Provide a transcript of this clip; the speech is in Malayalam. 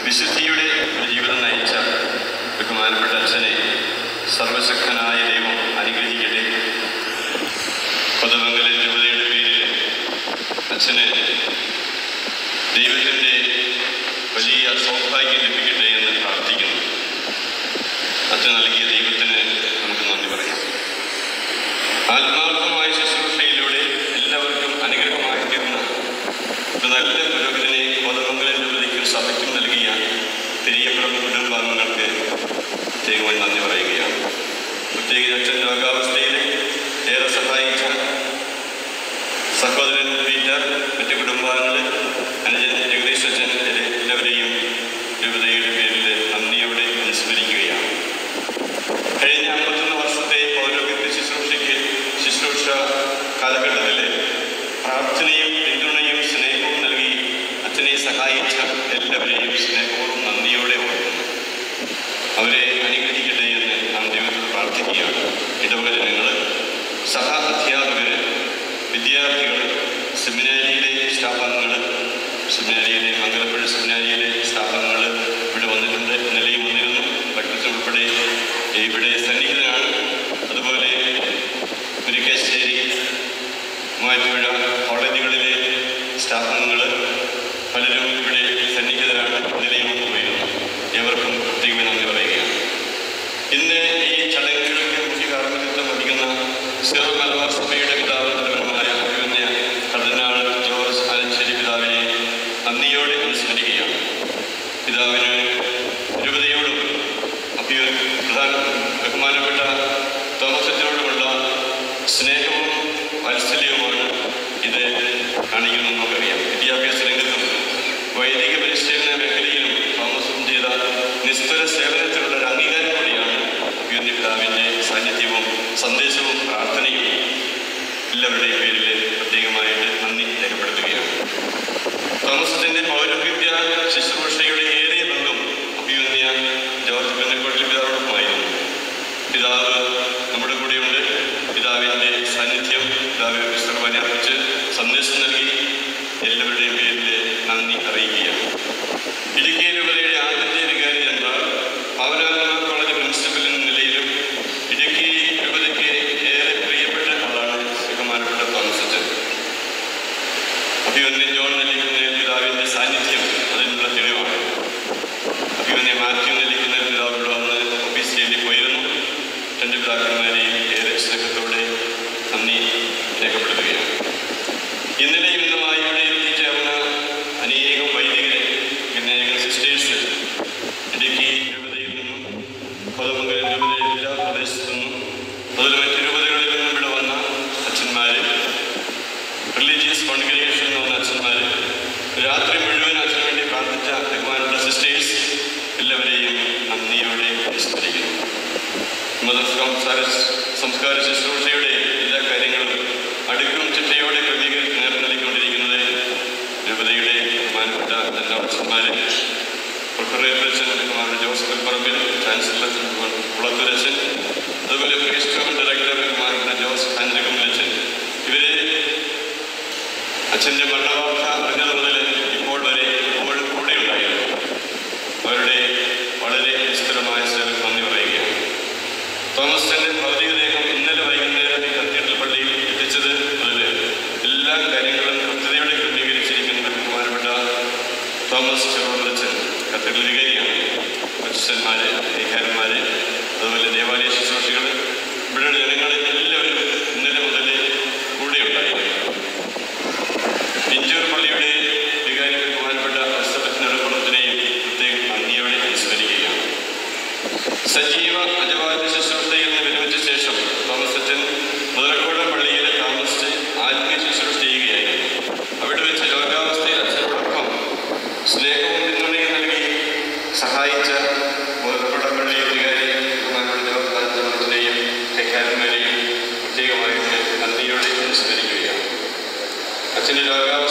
വിശുദ്ധിയുടെ ഒരു ജീവിതം നയിച്ച ബഹുമാനപ്പെട്ട അച്ഛനെ സർവശക്തനായ ദൈവം അനുഗ്രഹിക്കട്ടെ. കൊതമംഗലം രൂപതയുടെ പേരിൽ അച്ഛന് ദൈവത്തിൻ്റെ വലിയ സൗഭാഗ്യം ലഭിക്കട്ടെ എന്ന് പ്രാർത്ഥിക്കുന്നു. അച്ഛൻ നൽകിയ ദൈവത്തിന് നമുക്ക് നന്ദി പറയാം. ആത്മാർത്ഥമായ ശുശ്രൂഷയിലൂടെ എല്ലാവർക്കും അനുഗ്രഹമായി തീർന്ന ഒരു നല്ല പുരോഹിതനെ കൊതമംഗലം രൂപതയ്ക്കും സഭയ്ക്കും നൽകിയ പെരിയപ്പുറം കുടുംബാംഗങ്ങൾക്ക് പ്രത്യേകമായി നന്ദി പറയുകയാണ്. പ്രത്യേകിച്ച് അച്ഛൻ രോഗാവസ്ഥയിൽ ഏറെ സഹായിച്ച സഹോദരൻ പീറ്റർ, മറ്റു കുടുംബാംഗങ്ങൾ, അനുജൻ ജഗദീഷ് അച്ഛൻ, എല്ലാവരെയും രൂപതയുടെ പേരിൽ നന്ദിയോടെ അനുസ്മരിക്കുകയാണ്. കഴിഞ്ഞ 51 വർഷത്തെ പൗരോഹിത്യ ശുശ്രൂഷ കാലഘട്ടത്തിൽ പ്രാർത്ഥനയും പിന്തുണയും സ്നേഹവും നൽകി അച്ഛനെ സഹായിച്ച എല്ലാവരെയും സ്നേഹവും നന്ദിയോടെ ഓർക്കുന്നു. അവരെ അനുഗ്രഹിക്കട്ടെ എന്ന് നാം ദൈവത്തോട് പ്രാർത്ഥിക്കുകയാണ്. ഇടവക ജനങ്ങൾ, സഹ അധ്യാപകർ, വിദ്യാർത്ഥികൾ, സെമിനാരിയിലെ സ്റ്റാഫംഗങ്ങൾ, സെമിനാരിയിലെ മംഗലപ്പുഴ സെമിനാരിയിലെ സ്റ്റാഫംഗങ്ങൾ ഇവിടെ വന്നിട്ടുണ്ട്. ഇന്നലെയും വന്നിരുന്നു. ഭക്തൻ ഉൾപ്പെടെ ഇവിടെ സന്നിഹിതനാണ്. അതുപോലെ മുരിക്കാശ്ശേരി, മൂവാറ്റുപുഴ കോളേജുകളിലെ സ്റ്റാഫംഗങ്ങൾ പലരും ഇവിടെ സന്നിഹിതരാണ്. ഇന്നലെയും വന്നു പോയിരുന്നു. ഏവർക്കും പ്രത്യേകമായി നന്ദി പറയുകയാണ്. ഇന്ന് ഈ ചടങ്ങുകൾക്ക് മുഖ്യ കാർമ്മികത്വം വഹിക്കുന്ന സിറോ മലബാർ സഭയുടെ പിതാവ് തലവനായ അഭിമന്യ കർദിനാൾ ജോർജ് ആലഞ്ചേരി പിതാവിനെ നന്ദിയോടെ അനുസ്മരിക്കുകയാണ്. പിതാവിന് രൂപതയോടും ബഹുമാനപ്പെട്ട തോമസ് അച്ഛനോടുമുള്ള സ്നേഹവും വാത്സല്യവുമാണ് ഇത് കാണിക്കുന്നത് നമുക്കറിയാം. വിദ്യാഭ്യാസ രംഗത്തും വൈദിക പരിശീലന മേഖലയിലും തോമസും ചെയ്ത നിസ്തുല സേവനത്തിലുള്ള ഒരു അംഗീകാരം കൂടിയാണ് അഭിമന്യ പിതാവിൻ്റെ സാന്നിധ്യവും സന്ദേശവും പ്രാർത്ഥനയും. എല്ലാവരുടെയും പേരിൽ പ്രത്യേകമായിട്ട് നന്ദി രേഖപ്പെടുത്തുകയാണ്. തോമസത്തിൻ്റെ പൗരോഹിത്യ ശുശ്രൂഷയുടെ ഏറിയ ബന്ധം അഭിമന്യ ജോർജ് പെന്നക്കോട്ടിൽ പിതാവോടൊപ്പമായിരുന്നു. പിതാവ് നമ്മുടെ കൂടെയുണ്ട്. പിതാവിൻ്റെ സാന്നിധ്യം, പിതാവ് വിശ്രമം അർപ്പിച്ച് സന്ദേശം നൽകി എല്ലാവരുടെയും പേരിൽ നന്ദി അറിയിക്കുകയാണ്. ഇടുക്കി രൂപതയുടെ ആദ്യത്തെ വികാരി ജനറൽ, പൗരാത്മ കോളേജ് പ്രിൻസിപ്പൽ എന്ന നിലയിലും ഇടുക്കി രൂപതയ്ക്ക് ഏറെ പ്രിയപ്പെട്ട ആളാണ് ബഹുമാനപ്പെട്ട തോമസ് അച്ഛൻ. അഭിമന്യ ജോൺ നെല്ലിക്കുന്ന പിതാവിൻ്റെ സാന്നിധ്യം അതിനുള്ള തെളിവാണ്. അഭിമന്യ മാത്യു നെല്ലിക്കുന്ന പിതാവിനോട് വന്ന് ഓഫീസ് ചെയ്യേണ്ടി പോയിരുന്നു. 2 പിതാക്കന്മാരെയും ഏറെ സ്നേഹത്തോടെ നന്ദി രേഖപ്പെടുത്തുകയാണ്. ഇന്നലെയും ഇന്നുമായി ഇവിടെ എത്തിച്ചേർന്ന അനേകം വൈദികരെ, അനേകം സിസ്റ്റേഴ്സ്, ഇടുക്കി രൂപതയിൽ നിന്നും കൊതമംഗലം രൂപതയിൽ എല്ലാ പ്രദേശത്തു നിന്നും അതുപോലെ മറ്റു രൂപതകളിൽ നിന്നും ഇവിടെ വന്ന അച്ഛന്മാർ, റിലീജിയസ് കോൺഗ്രിഗേഷനിൽ വന്ന അച്ഛന്മാർ, രാത്രി മുഴുവൻ അച്ഛന് വേണ്ടി പ്രാർത്ഥിച്ച ബഹുമാനപ്പെട്ട സിസ്റ്റേഴ്സ്, എല്ലാവരെയും നന്ദിയോടെ അനുസ്മരിക്കുന്നു. സംസ്കാര ശുശ്രൂഷയുടെ എല്ലാ കാര്യങ്ങളും അടുക്കും ചിട്ടയോടെ ക്രമീകരിച്ച് നേർന്നു നൽകിക്കൊണ്ടിരിക്കുന്നത് രൂപതയുടെ ബഹുമാനപ്പെട്ട എല്ലാ അച്ഛന്മാർ, പ്രൊഫറേറ്റർ അച്ഛൻ ബഹുമാനപ്പെട്ട ജോസഫ് പറമ്പിൽ, ചാൻസലർ അച്ഛൻ കുളത്തൂർ അച്ഛൻ, അതുപോലെ പ്രീസ്റ്റോം ഡയറക്ടർ ബഹുമാനപ്പെട്ട ജോസ് ആൻഡ്രികുമിൽ അച്ഛൻ, ഇവരെ അച്ഛൻ്റെ മരണവാർത്ത അറിഞ്ഞത് മുതൽ ഇപ്പോൾ വരെ എപ്പോഴും കൂടെ ഉണ്ടായിരുന്നു. അവരുടെ വളരെ നിസ്തുലമായ സേവനം നന്ദി പറയുകയാണ്. തോമസ് അച്ഛൻ്റെ ഭൗതികദേഹം ഇന്നലെ വൈകുന്നേരം ഈ കത്തീഡ്രൽ പള്ളിയിൽ എത്തിച്ചത് മുതൽ എല്ലാ കാര്യങ്ങളും കൃത്യതയോടെ ക്രമീകരിച്ചിരിക്കുന്ന ബഹുമാനപ്പെട്ട തോമസ് ചെറുവള്ളച്ചൻ കത്തീഡ്രൽ വികാരിയാണ്. അച്ഛന്മാർ, വികാരന്മാർ, അതുപോലെ ദേവാലയ ശുശ്രൂഷികൾ, ഇവിടെ ജനങ്ങൾ എല്ലാവരും ഇന്നലെ മുതൽ കൂടെ ഉണ്ടായിരുന്നു. ഇഞ്ചൂർ പള്ളിയുടെ വികാരി ബഹുമാനപ്പെട്ട അസ്തപത്തിനടുപ്പത്തിനെയും പ്രത്യേകം നന്ദിയോടെ അനുസ്മരിക്കുകയാണ്. സജീവ അജവാദ്യ ശുശ്രൂഷയിൽ നിന്ന് വിരമിച്ച ശേഷം തോമസ് അച്ഛൻ മുതലക്കോടം പള്ളിയിൽ താമസിച്ച് ആത്മീയ ശുശ്രൂഷ ചെയ്യുകയായിരുന്നു. അവിടെ വെച്ച് രോഗാവസ്ഥയിൽ അച്ഛനോടൊപ്പം സ്നേഹവും പിന്തുണയും നൽകി സഹായിച്ച മുതലക്കോടം പള്ളി വികാരി ബഹുമാനപ്പെട്ട കൈക്കാരന്മാരെയും പ്രത്യേകമായിട്ട് നന്ദിയോടെ അനുസ്മരിക്കുകയാണ്. അച്ഛൻ്റെ രോഗാവസ്ഥ